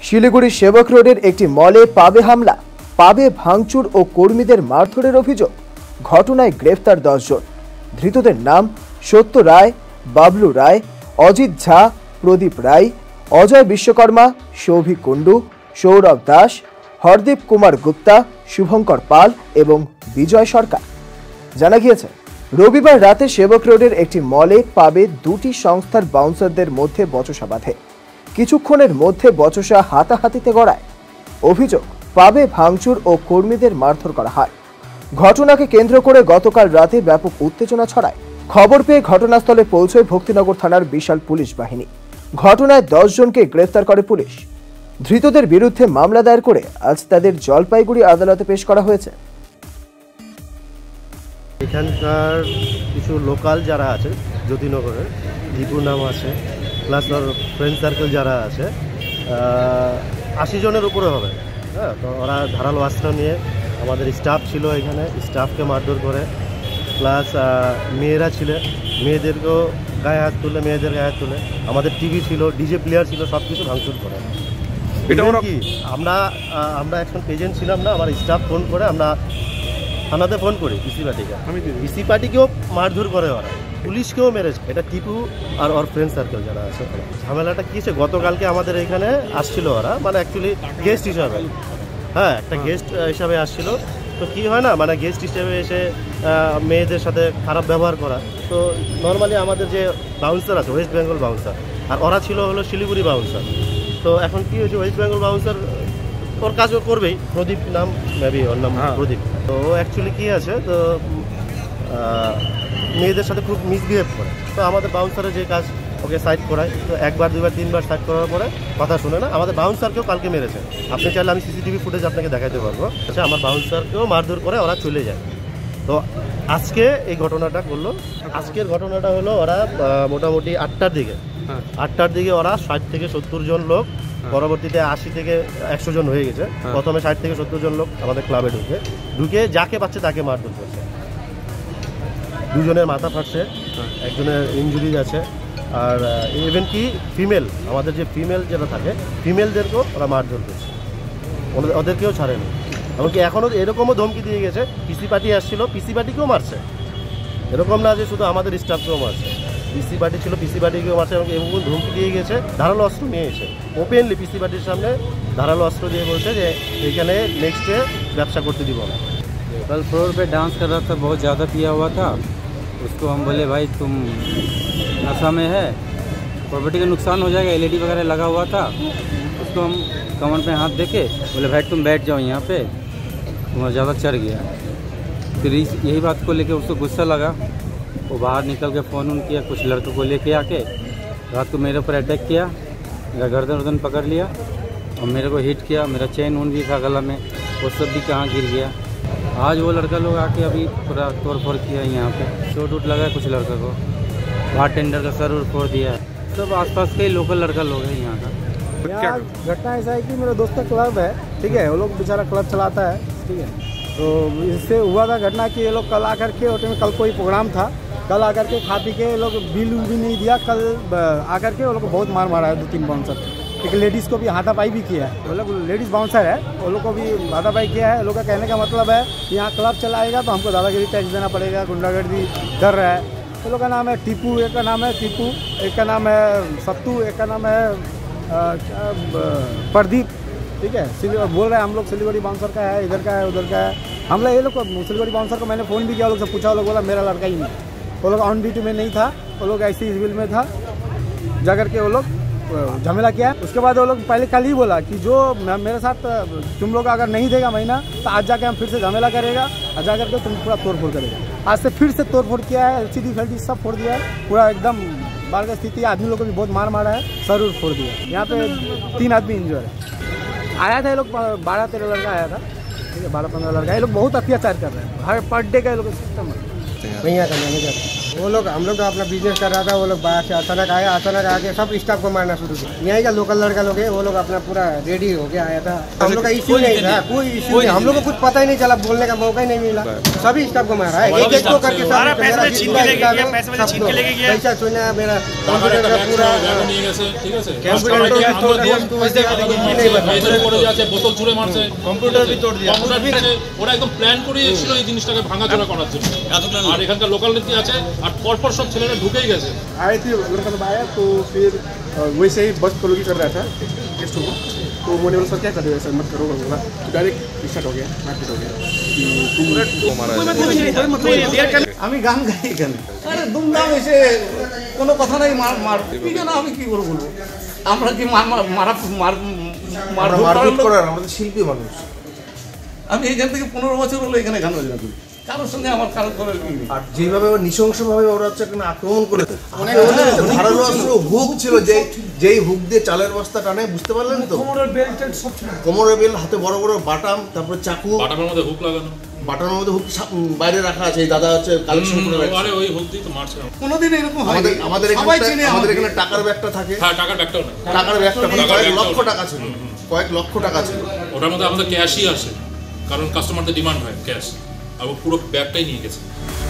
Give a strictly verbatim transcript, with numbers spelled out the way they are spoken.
শিলিগুড়ি সেবক রোডের একটি মলে পাবে হামলা, পাবে ভাঙচুর ও কর্মীদের মারধরের অভিযোগ। ঘটনায় গ্রেফতার দশ জন। ধৃতদের নাম সত্য রায়, বাবলু রায়, অজিত ঝা, প্রদীপ রায়, অজয় বিশ্বকর্মা, সৌভিক কুণ্ডু, সৌরভ দাস, হরদীপ কুমার গুপ্তা, শুভঙ্কর পাল এবং বিজয় সরকার। জানা গিয়েছে, রবিবার রাতে সেবক রোডের একটি মলে পাবে দুটি সংস্থার বাউন্সারদের মধ্যে বচসা বাঁধে। কিছুক্ষণের মধ্যে বচসা হাতাহাতিতে গড়ায়। অভিযোগ, পাবে ভাঙচুর ও কর্মীদের মারধর করা হয়। ঘটনাকে কেন্দ্র করে গতকাল রাতে ব্যাপক উত্তেজনা ছড়ায়। খবর পেয়ে ঘটনাস্থলে পৌঁছয় ভক্তিনগর থানার বিশাল পুলিশ বাহিনী। ঘটনায় দশ জনকে গ্রেফতার করে পুলিশ। ধৃতদের বিরুদ্ধে মামলা দায়ের করে আজ তাদের জলপাইগুড়ি আদালতে পেশ করা হয়েছে। এখানকার কিছু লোকাল যারা আছে, জ্যোতিনগরের দীপু নাম আছে, প্লাস ওর ফ্রেন্ড সার্কেল যারা আছে, আশি জনের উপরে হবে। হ্যাঁ, তো ওরা ধারালো অস্ত্র নিয়ে আমাদের স্টাফ ছিল, এখানে স্টাফকে মারধর করে, প্লাস মেয়েরা ছিল, মেয়েদেরকেও গায়ে হাত তুলে, মেয়েদের গায়ে হাত তুলে, আমাদের টিভি ছিল, ডিজে প্লেয়ার ছিল, সব কিছু ভাঙচুর করে। এটা কি আমরা আমরা এখন প্রেজেন্ট ছিলাম না, আমার স্টাফ ফোন করে আমরা থানাতে ফোন করি, পিসি পার্টিকে পিসি পার্টিকেও মারধর করে ওরা, পুলিশকেও মেরেছে। এটা টিপু আর ওর ফ্রেন্ড সার্কেল যারা আছে। ঝামেলাটা কী হচ্ছে, গতকালকে আমাদের এখানে আসছিল ওরা, মানে অ্যাকচুয়ালি গেস্ট হিসাবে। হ্যাঁ, একটা গেস্ট হিসাবে আসছিল। তো কী হয় না, মানে গেস্ট হিসেবে এসে মেয়েদের সাথে খারাপ ব্যবহার করা। তো নর্মালি আমাদের যে বাউন্সার আছে, ওয়েস্ট বেঙ্গল বাউন্সার, আর ওরা ছিল হলো শিলিগুড়ি বাউন্সার। তো এখন কী হয়েছে, ওয়েস্ট বেঙ্গল বাউন্সার ওর কাজও করবেই, প্রদীপ নাম, মেবি ওর নাম প্রদীপ। তো ও অ্যাকচুয়ালি কী আছে, তো মেয়েদের সাথে খুব মিসবিহেভ করে। তো আমাদের বাউন্সারের যে কাজ, ওকে সাইড করায়। তো একবার দুবার তিনবার সাইড করার পরে কথা শুনে না, আমাদের বাউন্সারকেও কালকে মেরেছে। আপনি চাইলে আমি সিসিটিভি ফুটেজ আপনাকে দেখাতে পারবো। আচ্ছা, আমার বাউন্সারকেও মারধর করে ওরা চলে যায়। তো আজকে এই ঘটনাটা করলো। আজকের ঘটনাটা হলো, ওরা মোটামুটি আটটার দিকে আটটার দিকে ওরা ষাট থেকে সত্তর জন লোক, পরবর্তীতে আশি থেকে একশো জন হয়ে গেছে। প্রথমে ষাট থেকে সত্তর জন লোক আমাদের ক্লাবে ঢুকে ঢুকে যাকে পাচ্ছে তাকে মারধর করছে। দুজনের মাথা ফাটছে, একজনের ইনজুরিজ আছে, আর ইভেন কি ফিমেল, আমাদের যে ফিমেল যারা থাকে, ফিমেলদেরকেও ওরা মারধর করছে, ওদেরকেও ছাড়েনি। এমনকি এখনও এরকমও ধমকি দিয়ে গেছে, পিসি পার্টি আসছিল, পিসি পার্টিকেও মারছে। এরকম না যে শুধু আমাদের স্টাফকেও মারছে, পিসি পার্টি ছিল, পিসি পার্টিকেও মারছে। এবং এরকম ধমকি দিয়ে গেছে, ধারালো অস্ত্র নিয়ে এসে ওপেনলি পিসি পার্টির সামনে ধারালো অস্ত্র দিয়ে বলছে যে এখানে নেক্সটে ব্যবসা করতে দিব না। कल फ्लोर पे डांस कर रहा था, बहुत ज़्यादा पिया हुआ था। उसको हम बोले भाई तुम नशा में है, प्रॉपर्टी का नुकसान हो जाएगा, एलईडी वगैरह लगा हुआ था। उसको हम कमर पे हाथ देके बोले भाई तुम बैठ जाओ यहाँ पे, तुम्हारा ज़्यादा चढ़ गया। फिर यही बात को लेके उसको गुस्सा लगा, वो बाहर निकल के फ़ोन उन किया, कुछ लड़कों को लेके आके रात को मेरे ऊपर अटैक किया, मेरा गर्दन वर्दन पकड़ लिया और मेरे को हिट किया। मेरा चैन ऊन भी था गला में, वो सब भी कहाँ गिर गया। आज वो लड़का लोग आके अभी पूरा तोड़ फोड़ किया, यहाँ पे चोट वोट लगा है कुछ लड़का को, बार टेंडर का सर उर फोड़ दिया। सब आसपास के लोकल लड़का लोग हैं यहाँ का। यहाँ घटना ऐसा है कि मेरा दोस्त का क्लब है, ठीक है, वो लोग बेचारा क्लब चलाता है, ठीक है। तो इससे हुआ था घटना कि ये लोग कल आकर के होटल में, कल कोई प्रोग्राम था, कल आकर के खा पी के ये लोग बिल भी नहीं दिया। कल आकर के वो लोग को बहुत मार मारा है, दो तीन बाउंसर, एक लेडीज़ को भी हाथापाई भी किया है। वो लोग लेडीज़ बाउंसर है, वो लोग को भी हाथापाई किया है। लोग का कहने का मतलब है यहाँ क्लब चलाएगा तो हमको दादागिरी टैक्स देना पड़ेगा, गुंडागर्दी कर रहा है। वो लोग का नाम है टीपू, एक का नाम है टीपू, एक का नाम है सत्तू, एक का नाम है प्रदीप, ठीक है। बोल रहे हैं हम लोग सिलीगुड़ी बाउंसर का है, इधर का है, उधर का है। हम लोग ये लोग सिलीगुड़ी बाउंसर को मैंने फ़ोन भी किया, वो लोग से पूछा, वो लोग बोला मेरा लड़का ही नहीं। वो लोग ऑन ड्यूटी में नहीं था, वो लोग ऐसी सिविल में था, जाकर के वो लोग झमेला किया। उसके बाद वो लोग पहले कल ही बोला कि जो मेरे साथ तुम लोग अगर नहीं देगा महीना तो आज जाके हम फिर से झमेला करेगा, आज जाकर के तुम पूरा तोड़ फोड़ करेगा। आज से फिर से तोड़ फोड़ किया है, एलसीडी फेल्टी सब फोड़ दिया है, पूरा एकदम बाढ़ की स्थिति। आदमी लोग को भी बहुत मार मारा है, सर उर फोड़ दिया। यहाँ पे तीन आदमी इंजोर है। आया था ये लोग बारह तेरह लड़का आया था, ठीक है, बारह पंद्रह लड़का। ये लोग बहुत अत्याचार कर रहे हैं, हर पर डे का ये लोग सिस्टम है। भैया का मैनेजर वो लोग हम लोग तो अपना बिजनेस कर रहा था, वो लोग बाहर से अचानक आया, अचानक आके सब स्टाफ को मारना शुरू किया। यहीं का लोकल लड़का लोग है, वो लोग अपना पूरा रेडी होके आया था। हम लोग का इश्यू नहीं था, कोई इश्यू नहीं, हम लोग को कुछ पता ही नहीं चला, बोलने का मौका ही नहीं मिला, सभी स्टाफ को मारा है एक एक को करके। पैसा छीना मेरा कंप्यूटर का पूरा কম্পিউটার भी तोड़ दिया, ওরা একদম প্ল্যান করে এসেছিল এই জিনিসটাকে ভাঙাচোরা করার জন্য। আর এখানকার লোকাল নীতি আছে, আর পরপর সব ছেলেরা ঢুকেই গেছে। आए थे लड़का तो आया तो फिर वैसे ही बस फॉलो की कर रहा था गेस्ट को, तो मैंने बोला सर क्या कर रहे हो सर मत करो बोला, तो डायरेक्ट स्टार्ट हो गया मारपीट हो गया कि तुम আমি গান গাই এখানে, আরে দুমদাম এসে কোনো কথা নাই, মার মার ঠিক না, আমি কি করে বলবো, আমরা কি মার মারা মার মারপিট করার, আমরা তো শিল্পী মানুষ। আমি এখান থেকে পনেরো বছর হলো এখানে গান বাজনা করি, কারোর সঙ্গে আমার কারোর করে আর যেভাবে নৃশংসভাবে ওরা হচ্ছে এখানে আক্রমণ করেছে, ধারালো অস্ত্র হুক ছিল, যে যেই হুক দিয়ে চালের বস্তা টানে, বুঝতে পারলেন তো, কোমরের বেল্ট সব ছিল, কোমরের বেল্ট, হাতে বড় বড় বাটাম, তারপরে চাকু, বাটামের মধ্যে হুক লাগানো, বাটামের মধ্যে হুক বাইরে রাখা আছে, এই দাদা হচ্ছে কালেকশন করে রাখছে। আরে ওই হুক দিয়ে তো মারছে। কোনোদিন এরকম হয় আমাদের আমাদের এখানে আমাদের এখানে টাকার ব্যাগটা থাকে, হ্যাঁ টাকার ব্যাগটাও না, টাকার ব্যাগটা কয়েক লক্ষ টাকা ছিল, কয়েক লক্ষ টাকা ছিল, ওটার মধ্যে আমাদের ক্যাশই আসে, কারণ কাস্টমারদের ডিমান্ড হয় ক্যাশ, আর পুরো ব্যাগটাই নিয়ে গেছে।